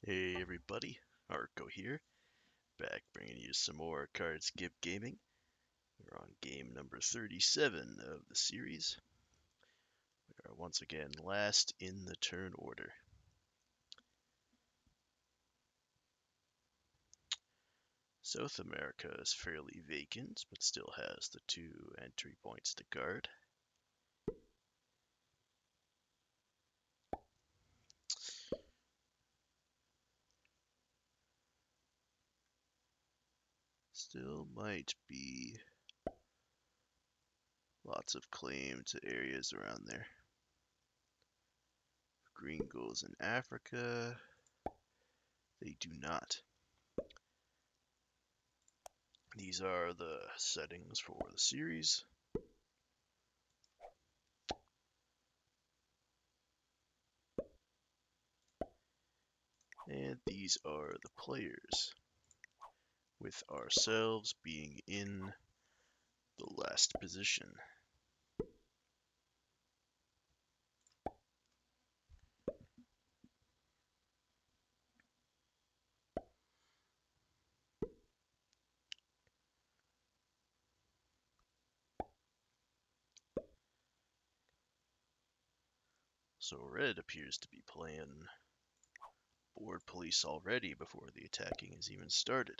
Hey everybody, Arco here, back bringing you some more Card Skip Gaming. We're on game number 37 of the series. We are once again last in the turn order. South America is fairly vacant, but still has the 2 entry points to guard. Still might be lots of claim to areas around there. Green goes in Africa. They do not. These are the settings for the series. And these are the players, with ourselves being in the last position. So red appears to be playing board police already before the attacking has even started.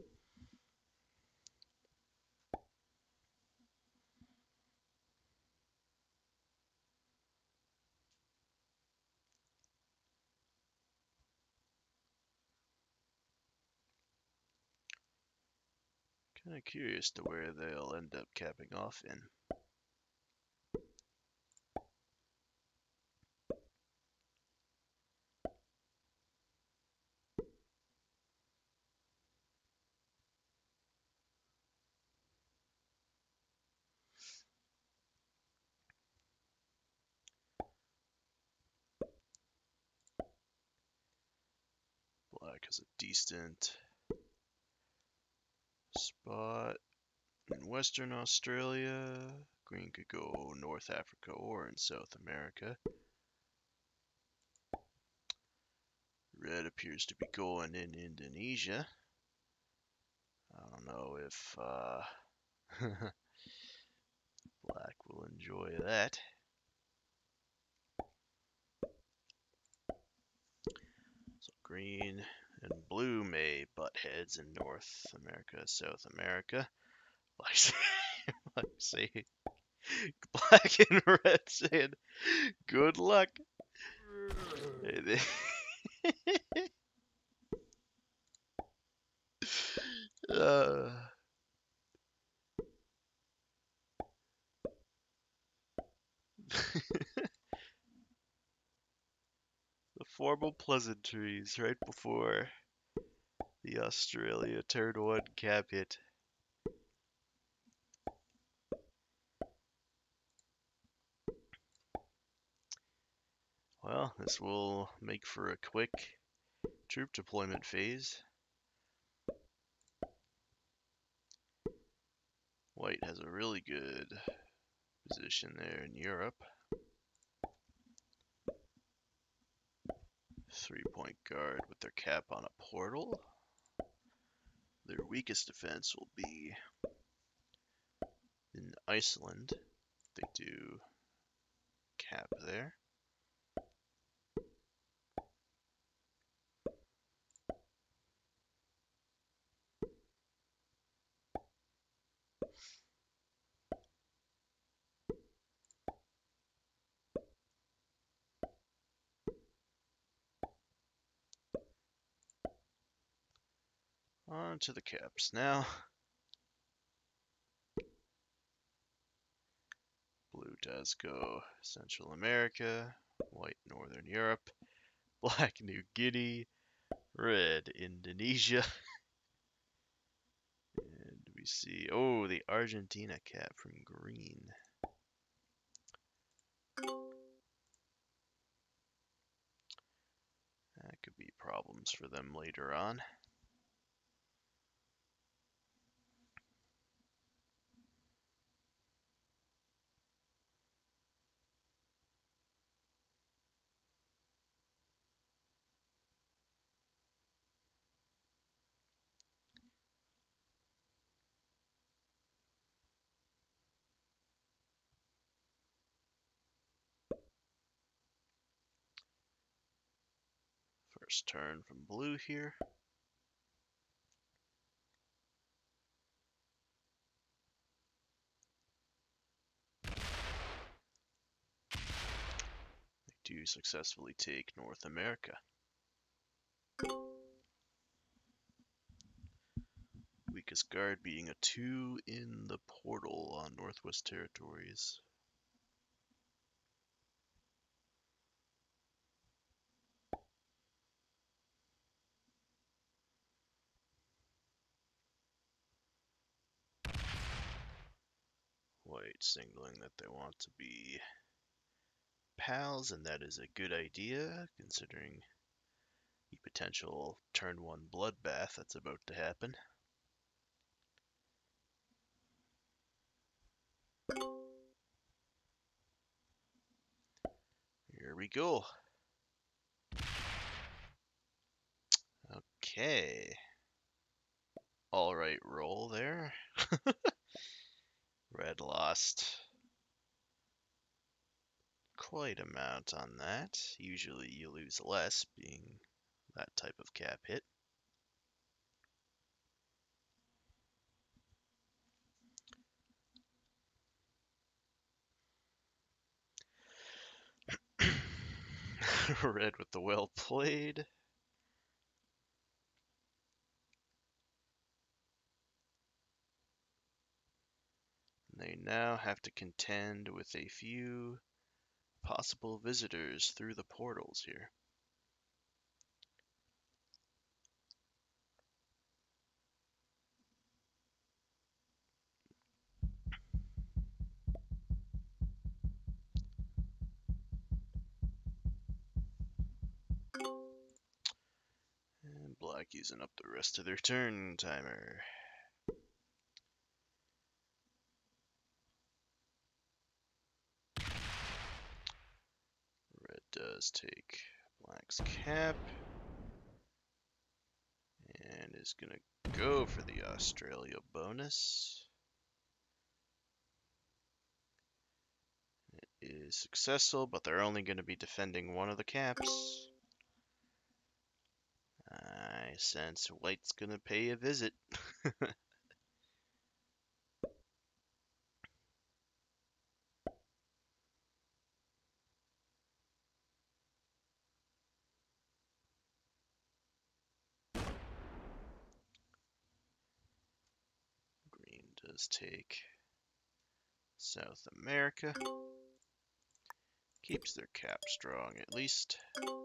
Kind of curious to where they'll end up capping off in. Black has a decent spot in Western Australia. Green could go North Africa or in South America. Red appears to be going in Indonesia. I don't know if Black will enjoy that. So green and blue may butt heads in North America, South America. Like say, black and red saying, "Good luck." uh, the formal pleasantries right before the Australia turn one cap hit. Well, this will make for a quick troop deployment phase. White has a really good position there in Europe. 3-point guard with their cap on a portal. Their weakest defense will be in Iceland. They do cap there. On to the caps now. Blue does go Central America, white Northern Europe, black New Guinea, red Indonesia. And we see, oh, the Argentina cap from green. That could be problems for them later on. First turn from blue here. They do successfully take North America. Weakest guard being a 2 in the portal on Northwest Territories. White signaling that they want to be pals, and that is a good idea considering the potential turn 1 bloodbath that's about to happen. Here we go. Okay. Alright roll there. Red lost quite amount on that. Usually you lose less, being that type of cap hit. Red with the well played. They now have to contend with a few possible visitors through the portals here. And black using up the rest of their turn timer. Red does take black's cap and is gonna go for the Australia bonus. It is successful, but they're only going to be defending one of the caps. I sense white's gonna pay a visit. Green does take South America. Keeps their cap strong at least.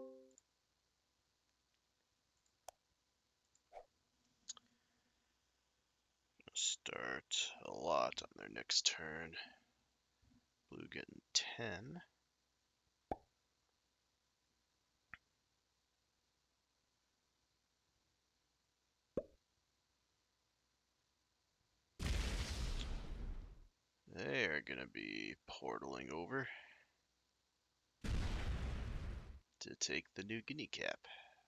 Start a lot on their next turn. Blue getting 10. They are going to be portaling over to take the New Guinea cap.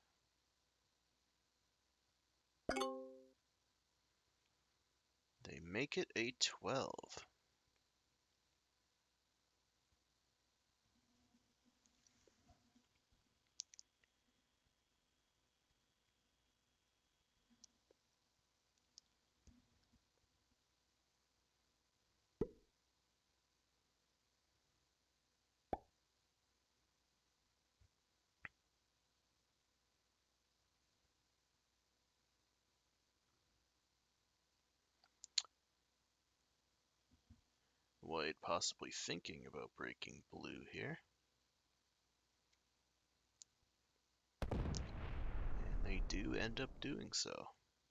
They make it a 12. White possibly thinking about breaking blue here. And they do end up doing so.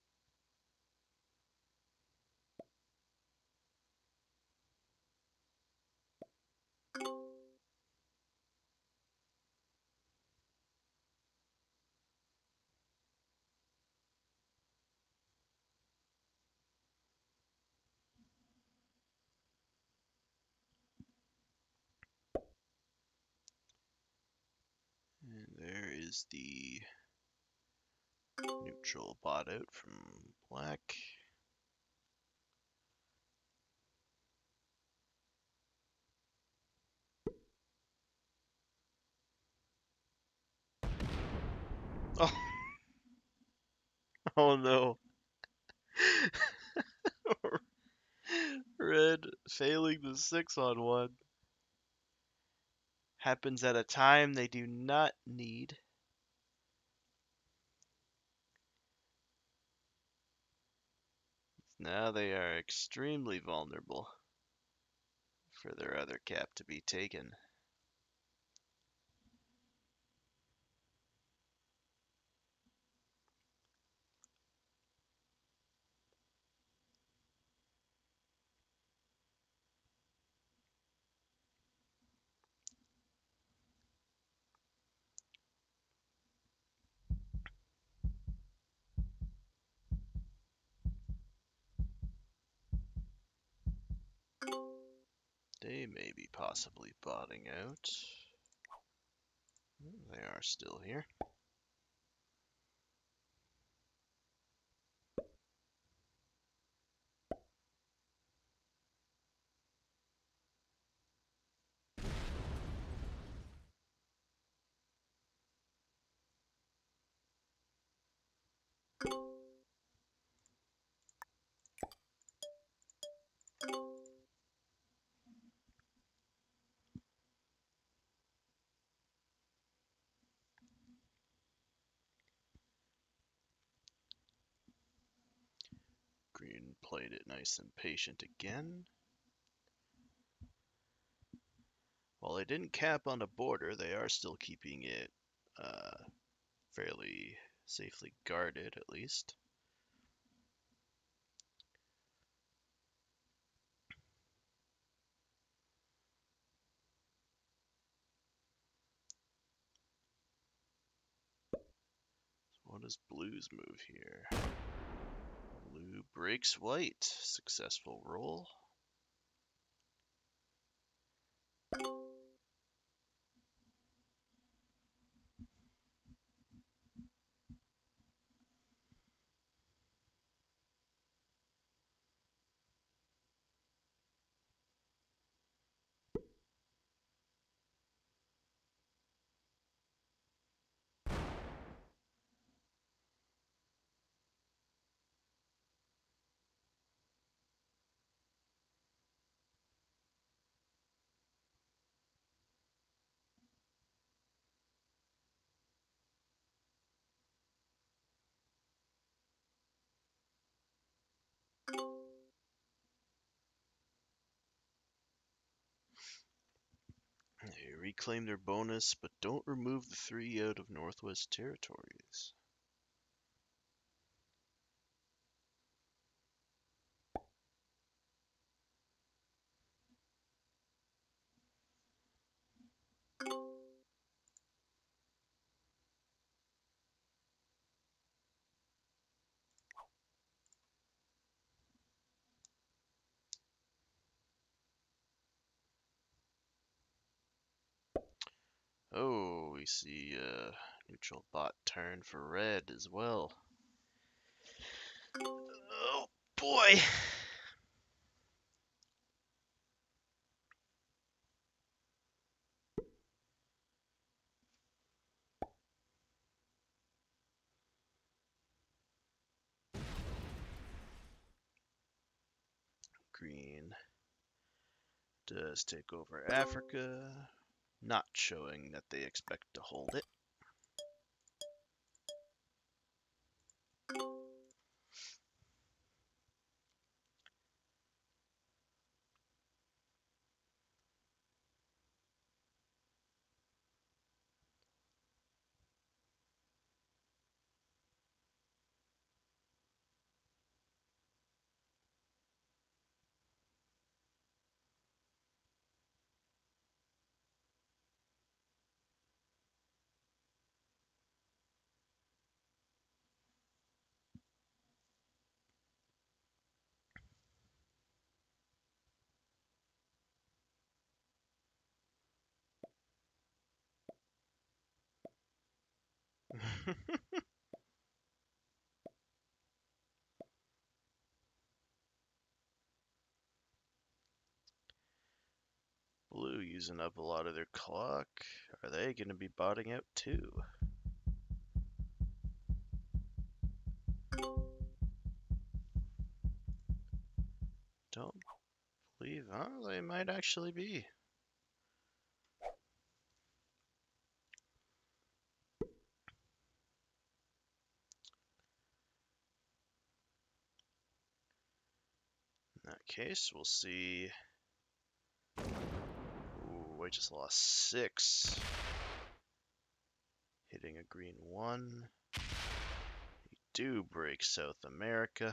And there is the neutral bot out from black. Oh no. Red failing the 6-on-1 happens at a time they do not need. Now they are extremely vulnerable for their other cap to be taken. They may be possibly botting out. They are still here. Green played it nice and patient again. While they didn't cap on the border, they are still keeping it fairly safely guarded, at least. What is Blue's move here? Blue breaks white. Successful roll. They reclaim their bonus, but don't remove the 3 out of Northwest Territories. Oh, we see a neutral bot turn for red as well. Oh boy! Green does take over Africa, not showing that they expect to hold it. Blue using up a lot of their clock. Are they going to be botting out too? Don't believe, oh, they might actually be. In that case, we'll see. Ooh, I just lost 6. Hitting a green 1. They do break South America.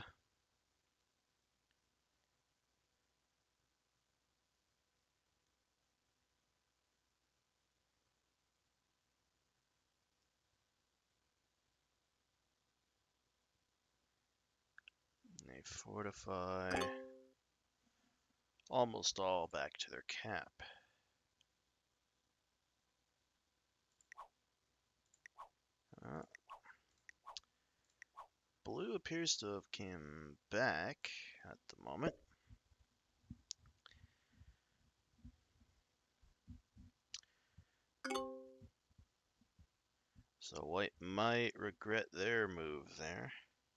They fortify almost all back to their cap. Uh, Blue appears to have come back at the moment. So white might regret their move there.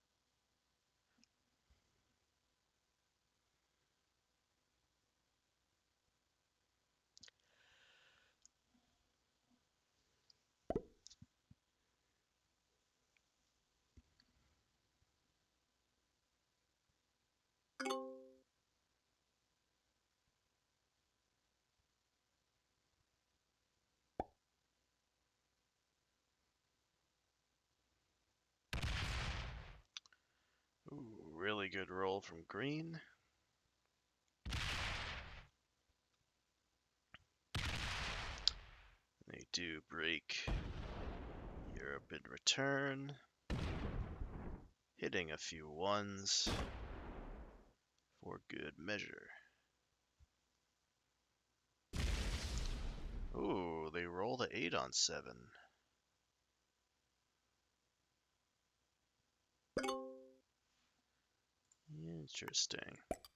Ooh, really good roll from green. They do break Europe in return, hitting a few 1s for good measure. Ooh, they rolled an 8 on 7. Interesting.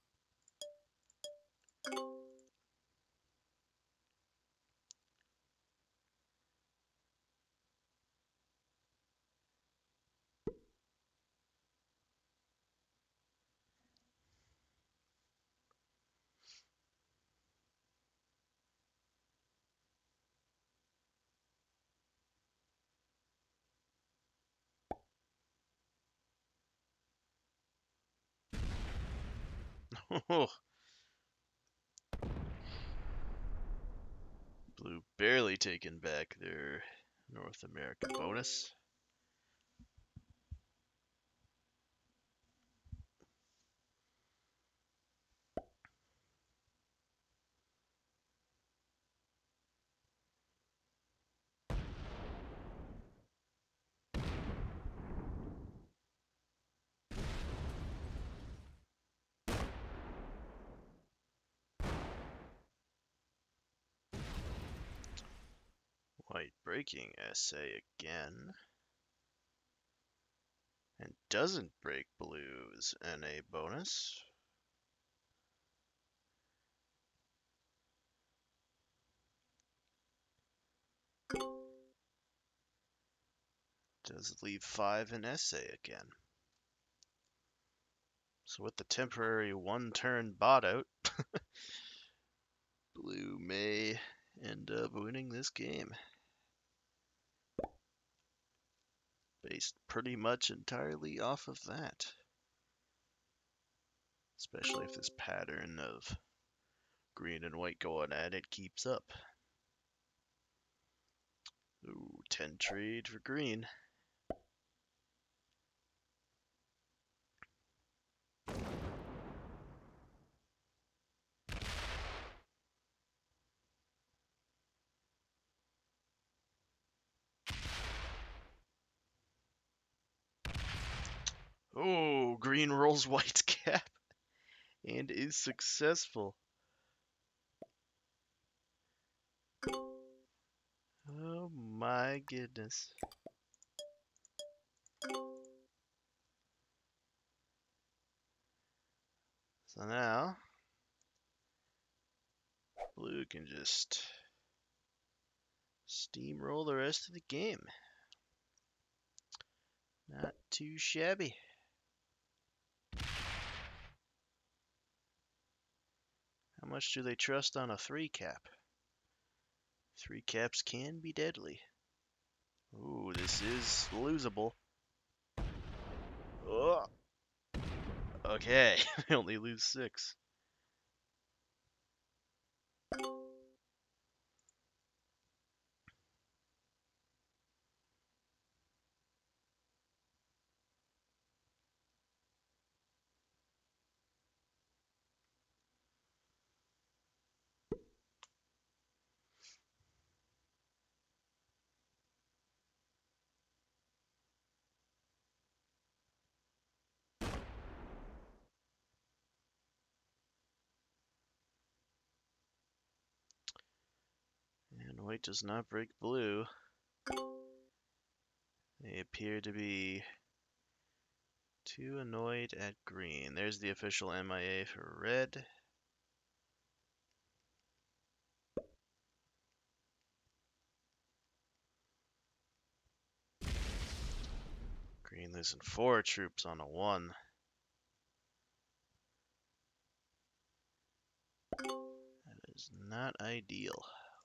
Blue barely taking back their North America bonus. White breaking SA again. And doesn't break Blue's NA bonus. Does leave 5 in SA again. So with the temporary 1-turn bot out, Blue may end up winning this game. Based pretty much entirely off of that. Especially if this pattern of green and white going at it keeps up. Ooh, 10 trade for green. Oh, green rolls white's cap and is successful. Oh my goodness. So now, Blue can just steamroll the rest of the game. Not too shabby. How much do they trust on a 3-cap? 3 caps can be deadly. Ooh, this is losable. Oh, okay, they only lose 6. And white does not break blue. They appear to be too annoyed at green. There's the official MIA for red. Green losing 4 troops on a 1. That is not ideal.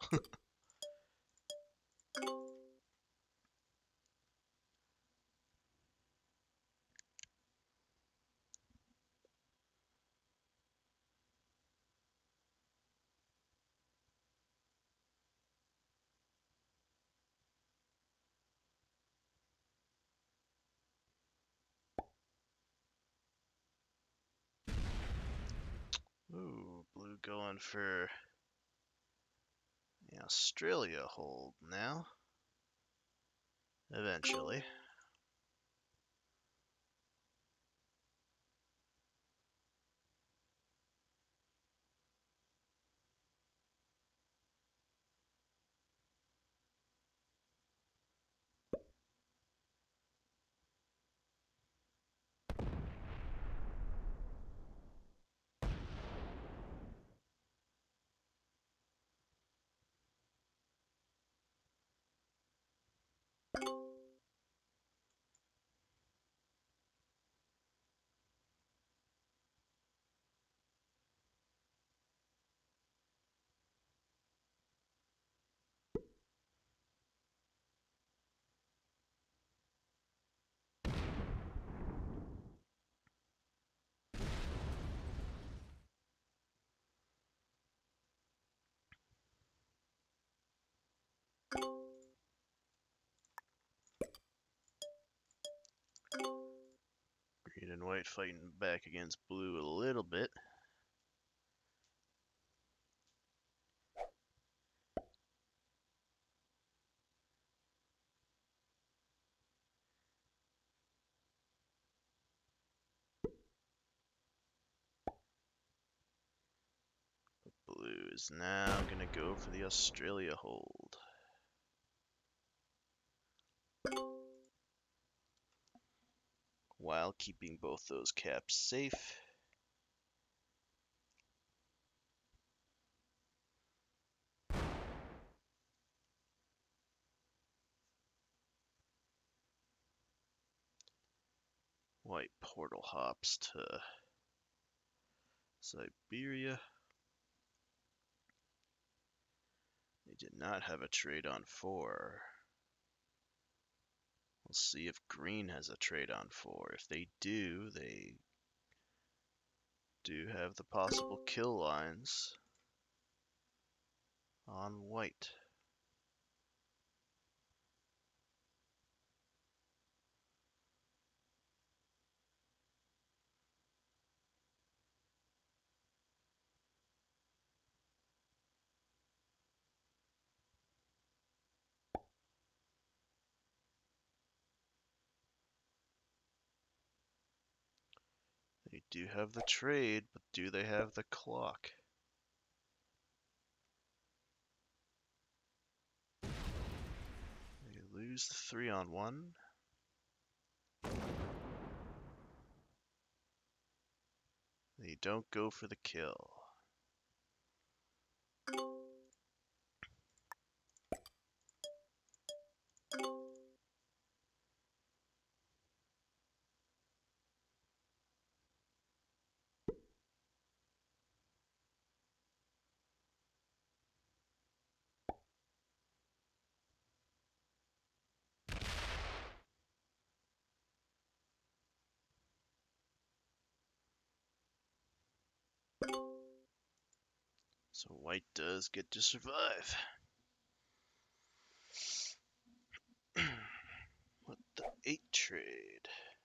Ooh, blue going for the Australia hold now. Eventually. Green and white fighting back against blue a little bit. Blue is now going to go for the Australia hold. While keeping both those caps safe. White portal hops to Siberia. They did not have a trade on 4. We'll see if green has a trade on 4. If they do have the possible kill lines on white. They do have the trade, but do they have the clock? They lose the 3 on 1. They don't go for the kill. So white does get to survive. What the 8 trade?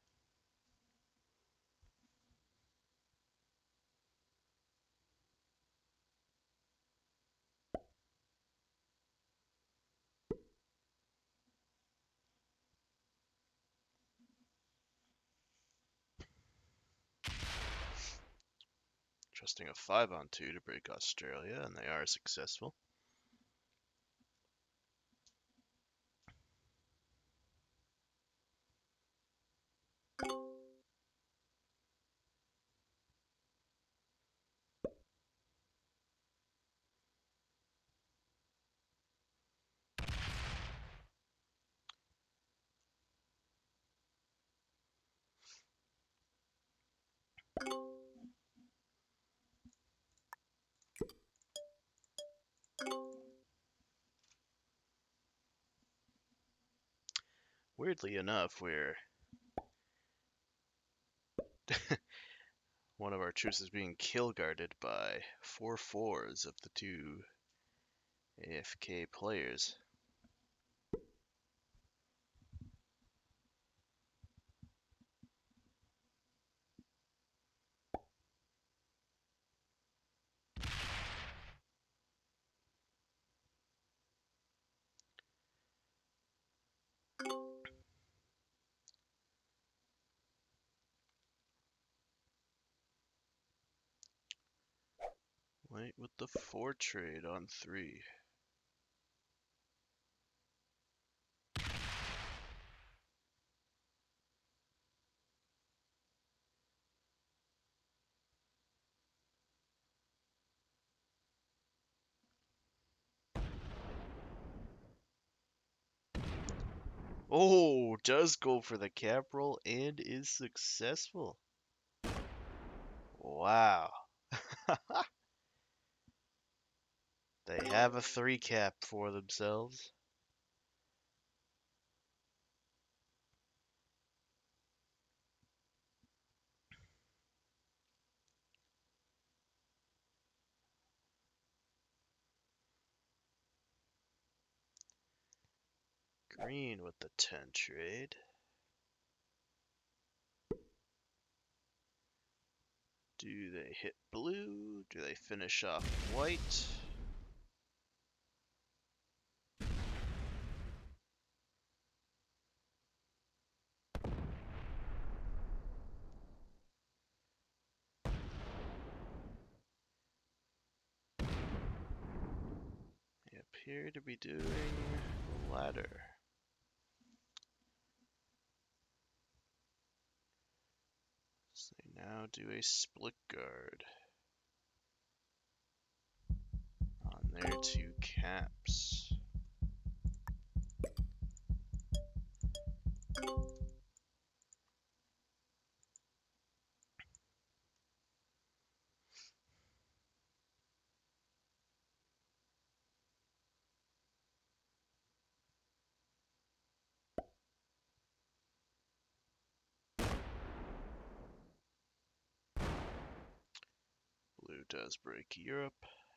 Trusting a 5-on-2 to break Australia, and they are successful. Weirdly enough, one of our troops is being kill guarded by 4/4s of the 2 AFK players. White with the 4 trade on 3. Oh, does go for the cap roll and is successful. Wow. They have a 3 cap for themselves. Green with the 10 trade. Do they hit blue? Do they finish off white? They appear to be doing the latter. So they now do a split guard on their 2 caps. Blue does break Europe.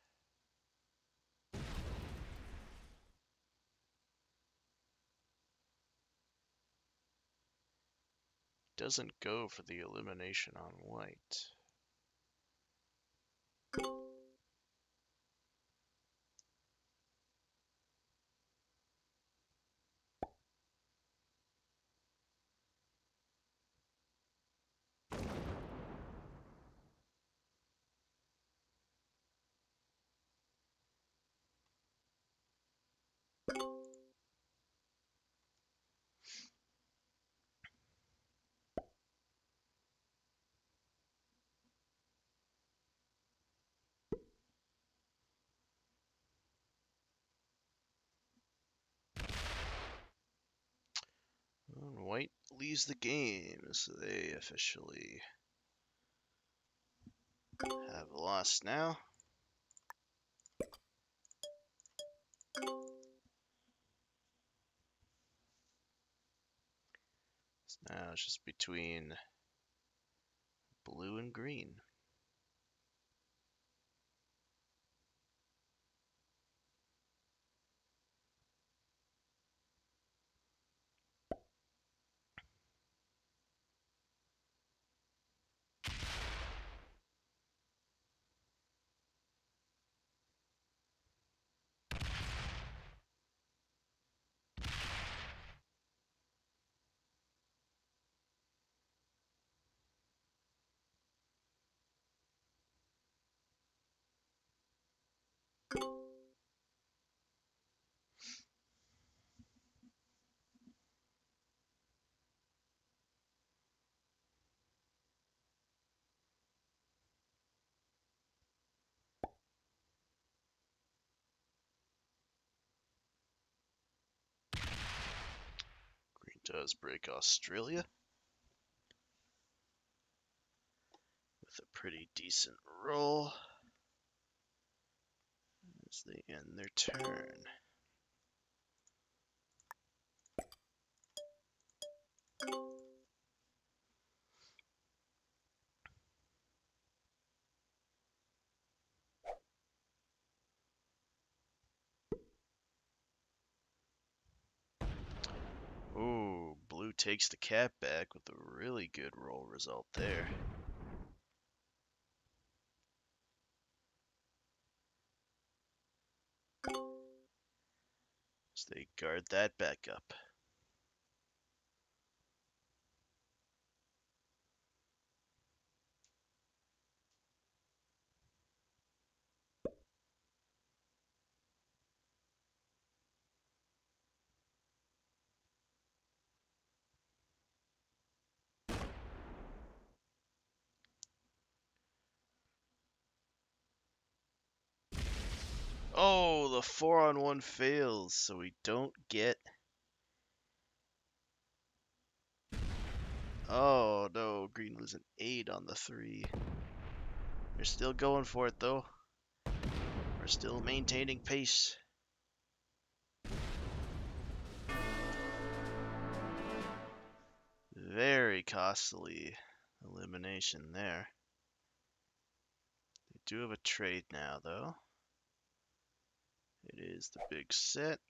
Doesn't go for the elimination on white. And white leaves the game, so they officially have lost now. So now it's just between blue and green. Green does break Australia with a pretty decent roll as they end their turn. Ooh, blue takes the cat back with a really good roll result there. So they guard that back up. Oh, the 4-on-1 fails, so we don't get... Oh, no, green was an 8 on the 3. They're still going for it, though. We're still maintaining pace. Very costly elimination there. They do have a trade now, though. It is the big set.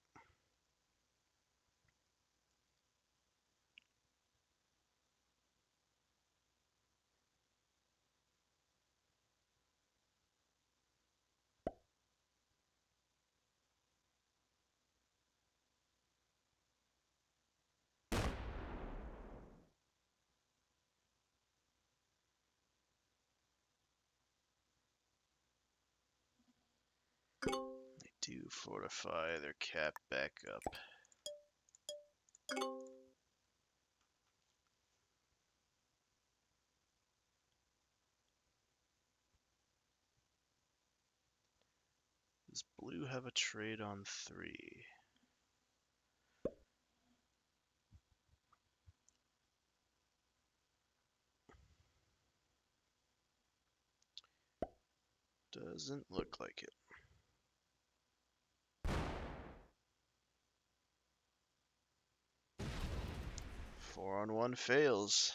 They do fortify their cap back up. Does blue have a trade on 3? Doesn't look like it. 4-on-1 fails.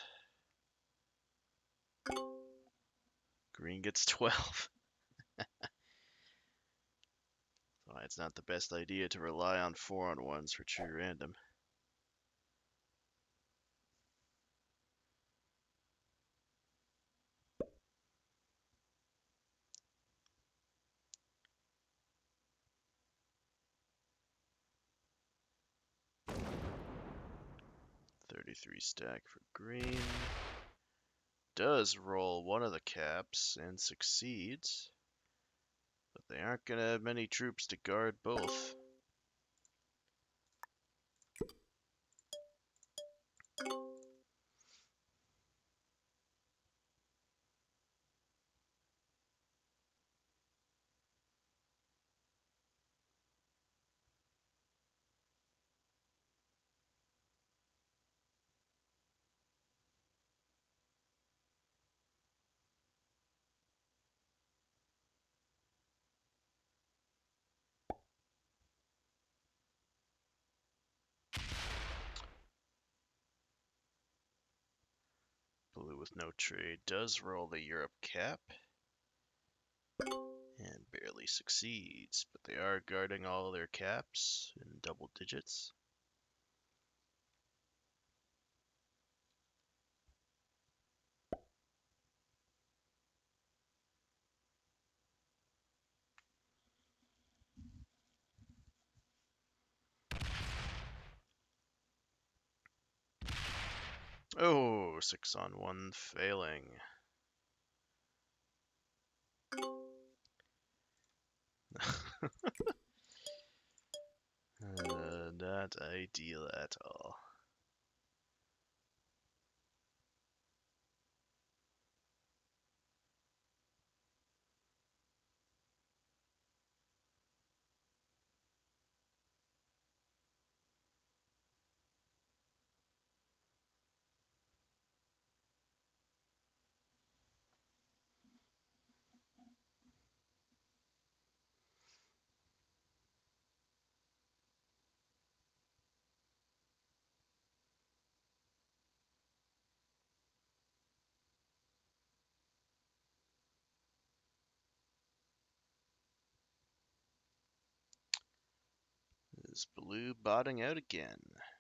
Green gets 12. So it's not the best idea to rely on 4-on-1s for true random. .33 stack for green. Does roll one of the caps and succeeds, but they aren't going to have many troops to guard both. Blue with no trade does roll the Europe cap and barely succeeds, but they are guarding all their caps in double digits. Oh, 6-on-1 failing. Not ideal at all. Is blue botting out again?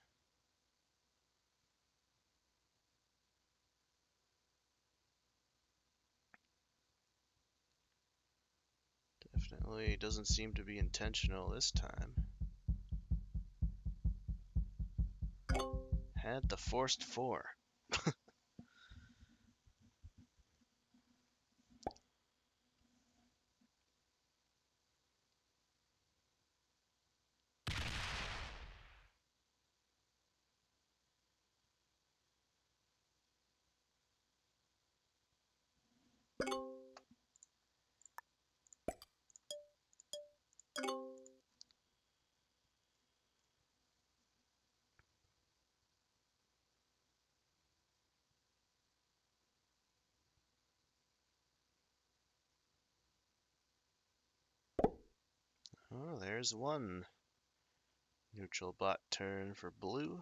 Definitely doesn't seem to be intentional this time. Had the forced four. Oh, there's one. Neutral bot turn for blue.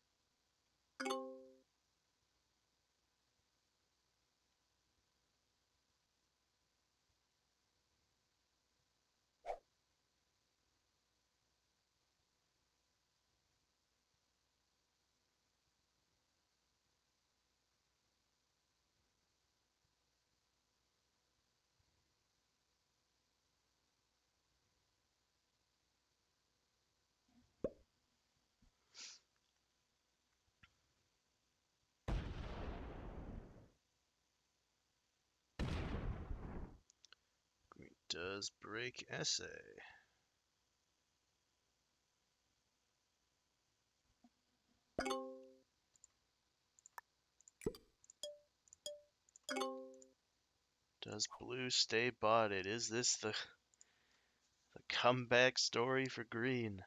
Green does break essay. Does blue stay botted? Is this the comeback story for green?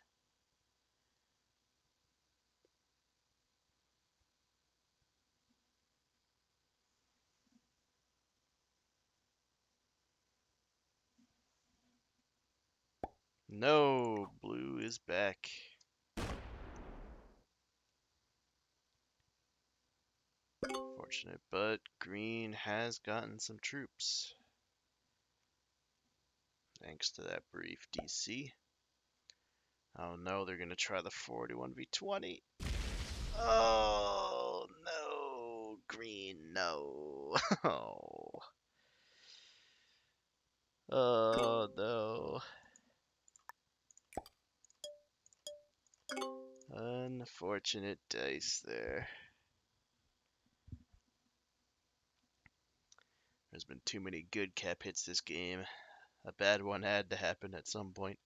No, blue is back. Fortunate, but green has gotten some troops. Thanks to that brief DC. Oh no, they're gonna try the 41v20. Oh no, green, no. Oh. Oh no. Unfortunate dice there. There's been too many good cap hits this game. A bad one had to happen at some point.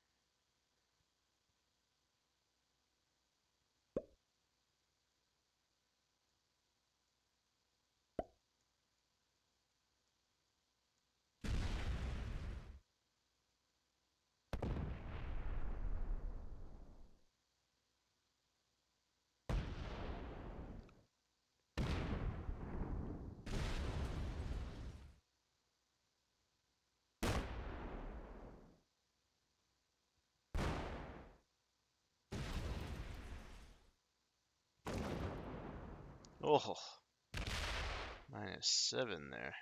Oh, -7 there.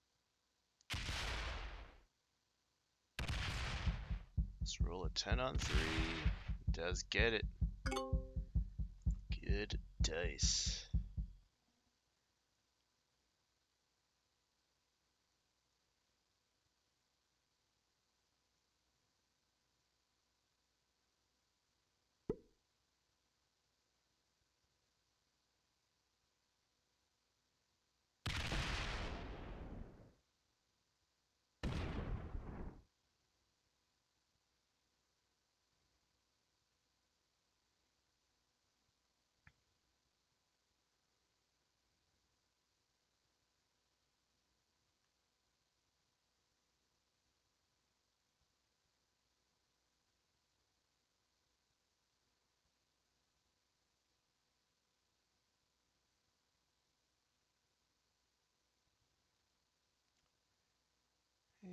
Let's roll a 10 on 3. Does get it. Good dice.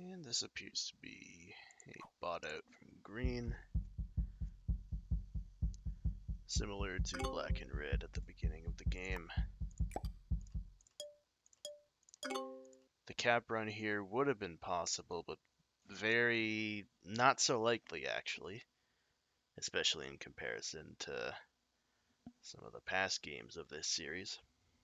And this appears to be a bot out from green, similar to black and red at the beginning of the game. The cap run here would have been possible, but very not so likely actually, especially in comparison to some of the past games of this series.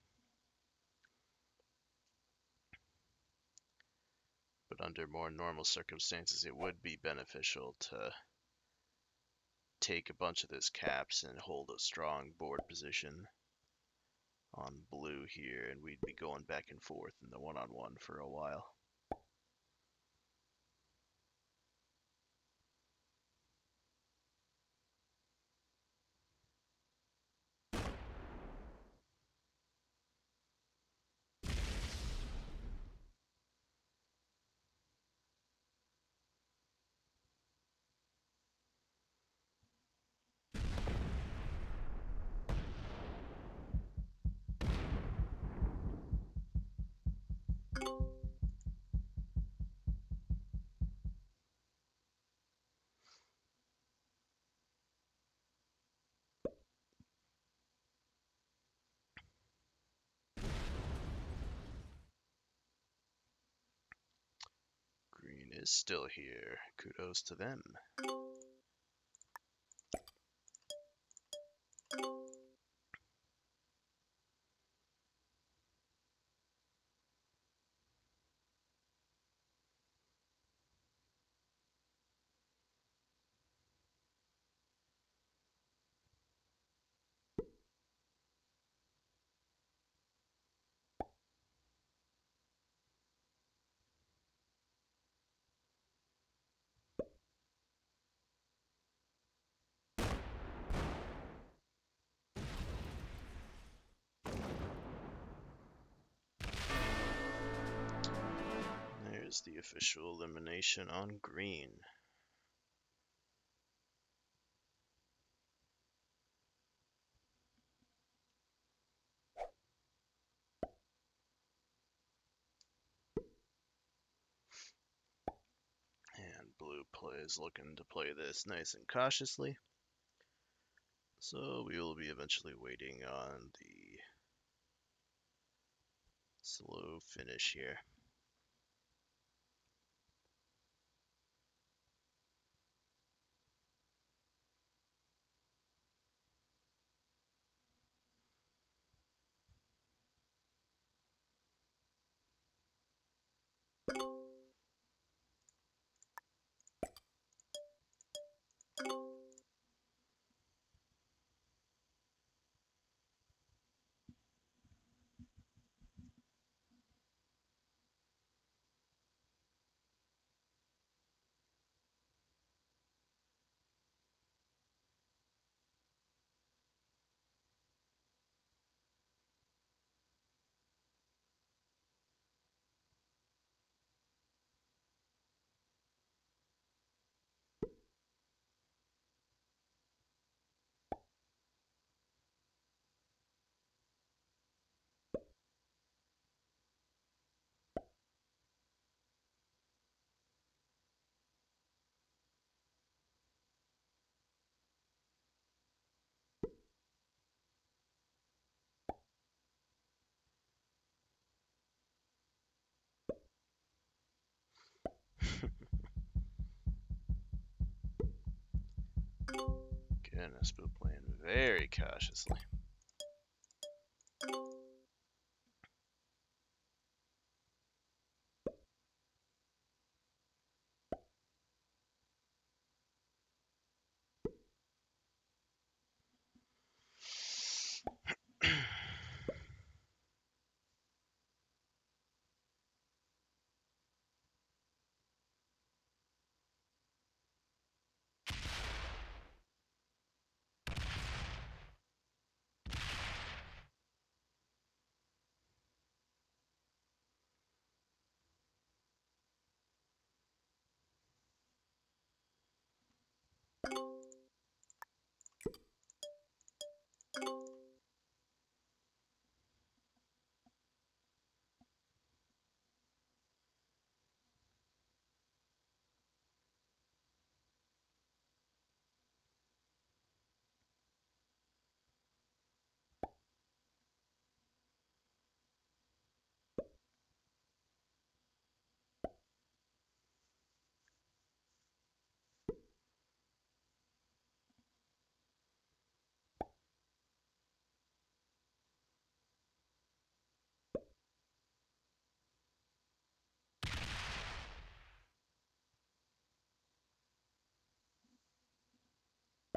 But under more normal circumstances, it would be beneficial to take a bunch of those caps and hold a strong board position on blue here, and we'd be going back and forth in the one-on-one for a while. Green is still here. Kudos to them. There's the official elimination on green. And blue is looking to play this nice and cautiously. So we will be eventually waiting on the slow finish here. Goodness, blue playing very cautiously.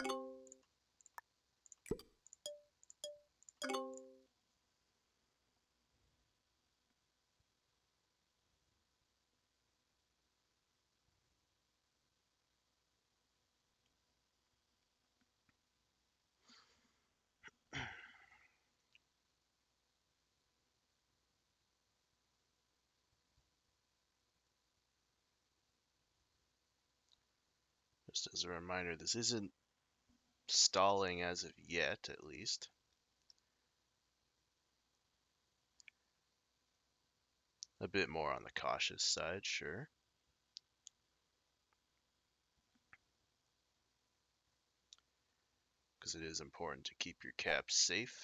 Just as a reminder, this isn't stalling as of yet, at least. A bit more on the cautious side, sure. Because it is important to keep your caps safe.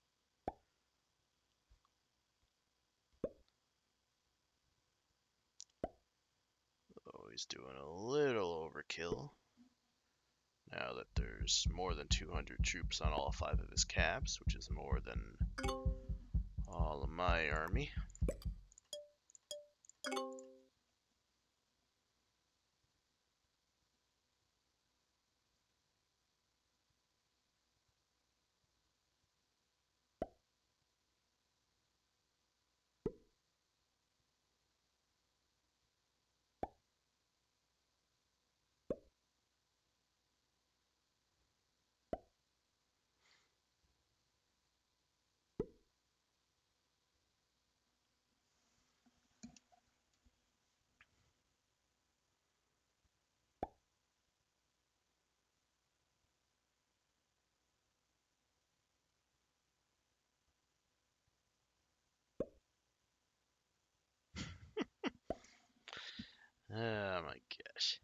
Always doing a little overkill. Now that there's more than 200 troops on all 5 of his caps, which is more than all of my army. Oh my gosh.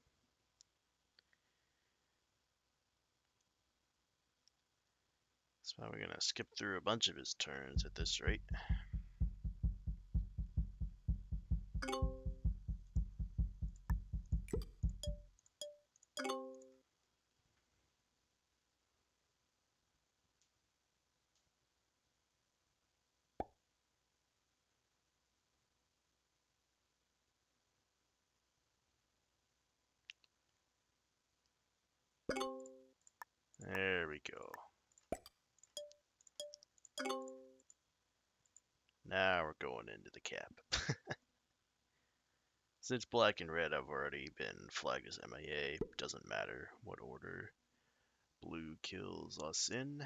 That's why we're gonna skip through a bunch of his turns at this rate. There we go. Now we're going into the cap. Since black and red have already been flagged as MIA, doesn't matter what order blue kills us in.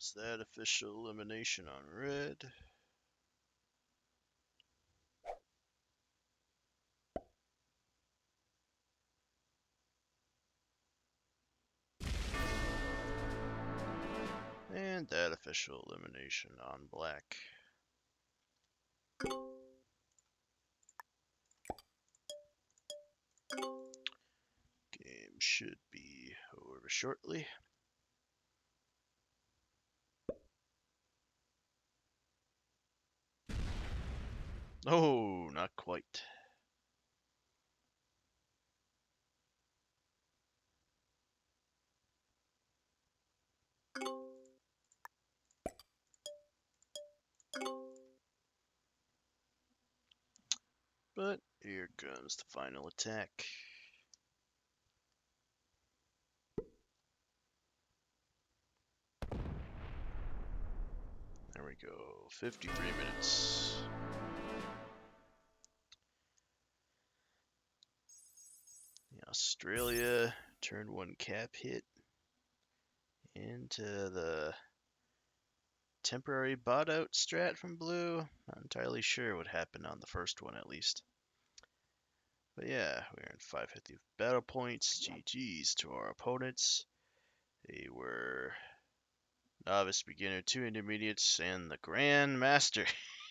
Is that official elimination on red? And that official elimination on black. Game should be over shortly. Oh, not quite. But here comes the final attack. There we go, 53 minutes. Australia turned one cap hit into the temporary bot out strat from blue. Not entirely sure what happened on the first one, at least. But yeah, we earned 550 battle points. GG's to our opponents. They were novice, beginner, two intermediates, and the Grand Master.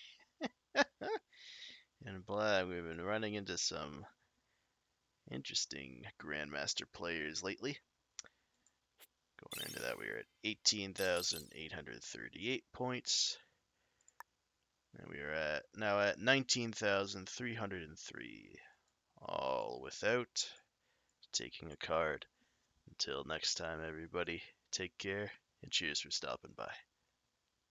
And black, we've been running into some interesting Grandmaster players lately. Going into that, we are at 18,838 points. And we are now at 19,303. All without taking a card. Until next time, everybody, take care and cheers for stopping by.